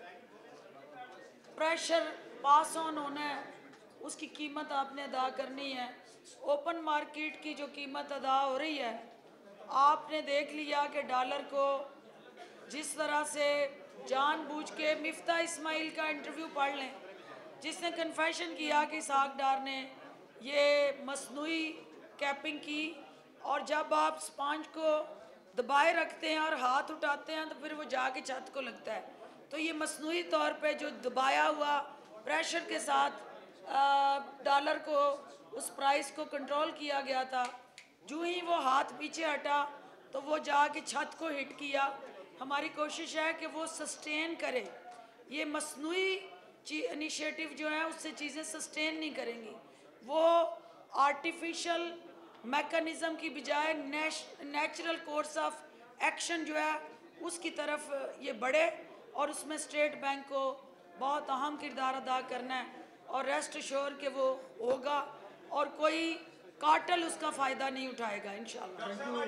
S1: प्रेशर पास ऑन होना है, उसकी कीमत आपने अदा करनी है। ओपन मार्केट की जो कीमत अदा हो रही है, आपने देख लिया कि डॉलर को जिस तरह से जानबूझ के मिफ्ता इस्माइल का इंटरव्यू पढ़ लें, जिसने कन्फेशन किया कि इसहाक डार ने ये मसनूई कैपिंग की, और जब आप स्पंज को दबाए रखते हैं और हाथ उठाते हैं तो फिर वो जाके छत को लगता है। तो ये मसनूई तौर पे जो दबाया हुआ प्रेशर के साथ डॉलर को उस प्राइस को कंट्रोल किया गया था, जो ही वो हाथ पीछे हटा तो वो जाके छत को हिट किया। हमारी कोशिश है कि वो सस्टेन करे। ये मसनूई इनिशिएटिव जो है उससे चीज़ें सस्टेन नहीं करेंगी, वो आर्टिफिशियल मैकेनिज़्म की बजाय नेचुरल कोर्स ऑफ एक्शन जो है उसकी तरफ ये बढ़े, और उसमें स्टेट बैंक को बहुत अहम किरदार अदा करना है। और रेस्ट श्योर के वो होगा और कोई कार्टेल उसका फ़ायदा नहीं उठाएगा इंशाल्लाह।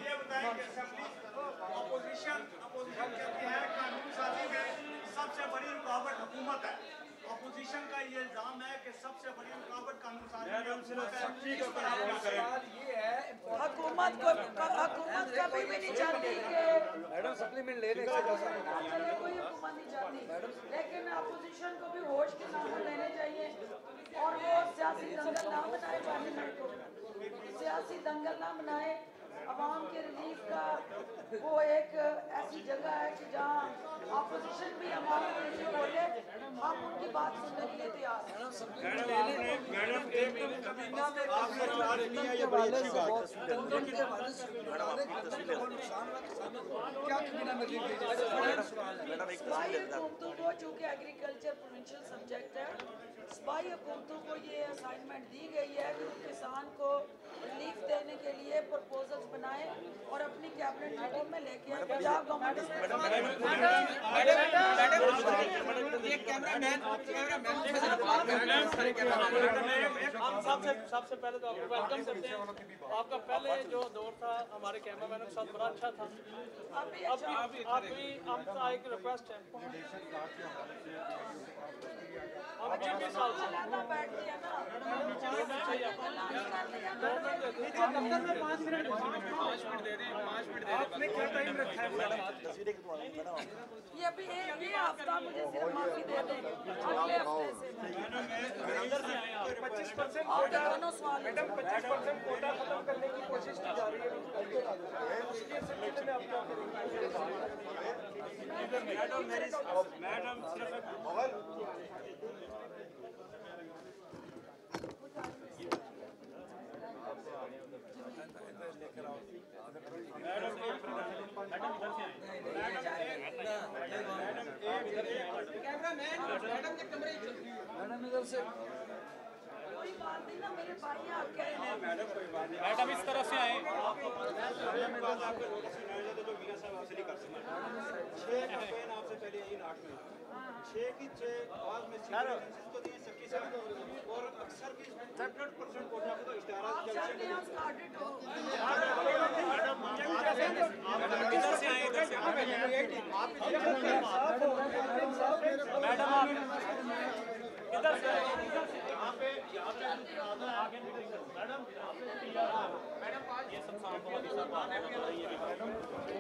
S8: अपोजिशन अपोजिशन कहती है कानून साजी में सबसे बड़ी रुकावट हुकूमत है। अपोजिशन का ये इल्जाम है कि सबसे बड़ी रुकावट कानून साजी में हुकूमत है। ये है
S1: हुकूमत को हुकूमत कभी भी नहीं चाहती कि
S9: मैडम सप्लीमेंट लेने
S1: कोई हुकूमत नहीं चाहती, लेकिन अपोजिशन को भी होश के नाम लेने चाहिए और वो सियासी दंगल ना बनाए पार्लियामेंट को, सियासी दंगल ना बनाए। अवाम के रिलीफ का वो एक ऐसी जगह है कि जहाँ अपोजिशन भी अवाम के लिए बोले, हम उनकी बात सुनने के लिए तैयार हैं। स्पाई हुकूमतों को, चूँकि एग्रीकल्चर प्रोविंशियल सब्जेक्ट है, स्पाई हुकूमतों को ये असाइनमेंट दी गई है कि किसान को रिलीफ देने के लिए प्रपोजल्स बनाए और अपनी कैबिनेट मीटिंग में लेके आए। पंजाब गवर्नमेंट
S10: हम सबसे सबसे पहले तो आपको वेलकम करते हैं। आपका पहले जो दौर था हमारे कैमरामैनों के साथ बड़ा अच्छा था।
S1: अभी
S10: अभी अभी आपका एक रिक्वेस्ट है, हम छब्बीस साल से
S1: बैठ गया ना,
S10: नीचे दफ्तर में पाँच मिनट पाँच मिनट दे दें पाँच मिनट दे दें आपने क्या टाइम रखा है?
S1: ये अभी ये हफ्ता मुझे सिर्फ माफी दे देंगे, अगले हफ्ते से
S10: पच्चीस परसेंट
S1: कोटा दोनों सवाल
S10: मैडम पच्चीस परसेंट कोटा खत्म करने की कोशिश की जा रही है। उसके सिलसिले में आप क्या करेंगे? मैडम मेरी मैडम
S9: मैडम इधर से
S1: कोई बात नहीं ना, मेरे भाई आपके
S10: मैडम इस तरफ से आए। आपसे पहले इन आठ में छः की छः बाद में को दिए सकी साहब और अक्सर की सेपरेट परसेंट कोटा को तो इश्तिहार इधर से आए इधर से मैडम आप इधर से यहाँ पे यहाँ पे आगे मैडम मैडम ये सब बहुत ही